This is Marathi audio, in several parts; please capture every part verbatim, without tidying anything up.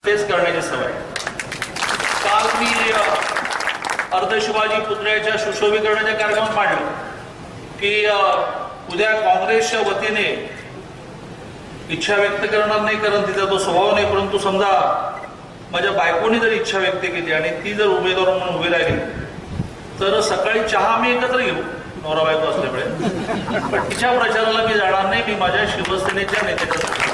तेच करण्याची सवय. काल मी अर्धशिवाजी पुतळ्याच्या सुशोभीकरणाच्या कार्यक्रमात मांडलं की उद्या काँग्रेसच्या वतीने इच्छा व्यक्त करणार नाही, कारण तिचा तो स्वभाव नाही. परंतु समजा माझ्या बायकोनी जर इच्छा व्यक्त केली आणि ती जर उमेदवार म्हणून उभी राहिली तर सकाळी चहा आम्ही एकत्र घेऊ, नवरा बायको असल्यामुळे. पण तिच्या प्रचाराला मी जाणार नाही, मी माझ्या शिवसेनेच्या नेत्याच्या.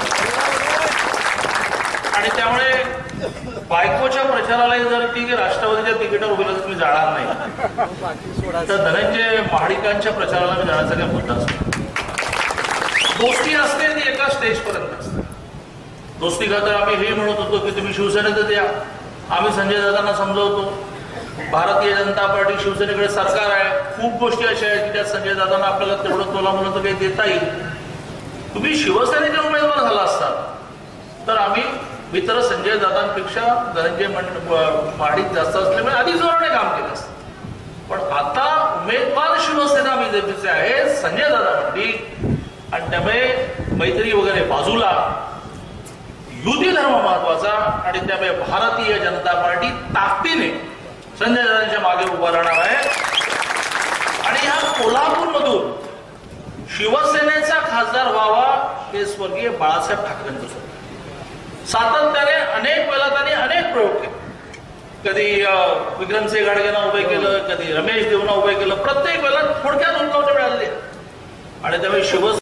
आणि त्यामुळे बायकोच्या प्रचाराला जर ती राष्ट्रवादीच्या तिकीटावर उभी राहिली तर मी जाणार नाही. तर धनंजय महाडिकांच्या प्रचाराला मी जाण्याचा काही मुद्दा असतो. दोस्ती असते ती एका स्टेज पर्यंत असते. दोस्ती खातर आम्ही हे म्हणत होतो की तुम्ही शिवसेनेतच या. आम्ही संजय दादांना समजवतो भारतीय जनता पार्टी शिवसेनेकडे सरकार आहे, खूप गोष्टी अशा आहेत की त्यात संजय दादांना आपल्याला तेवढं तोला म्हणून तर काही देता येईल. तुम्ही शिवसेनेचे उमेदवार झाला असतात तर आम्ही मित्र संजय दादांपेक्षा धनंजय महाडिक जास्त असल्यामुळे आधी जोराने काम केलं असतं. पण आता उमेदवार शिवसेना बीजेपीचे आहे संजय दादा महाडिक, आणि त्यामुळे मैत्री वगैरे बाजूला, युती धर्म महत्वाचा. आणि त्यामुळे भारतीय जनता पार्टी ताकदीने संजय दादांच्या मागे उभा राहणार आहे. आणि या कोल्हापूर मधून शिवसेनेचा खासदार व्हावा हे स्वर्गीय बाळासाहेब ठाकरेंचं स्वप्न. सातत्याने अनेक वेळा त्यांनी अनेक प्रयोग केले. कधी विक्रमसिंह गाडगेंना उभे केलं, कधी रमेश देवना उभे केलं. प्रत्येक वेळेला थोडक्यात उंचावटे मिळाले. आणि त्यामुळे शिवसेना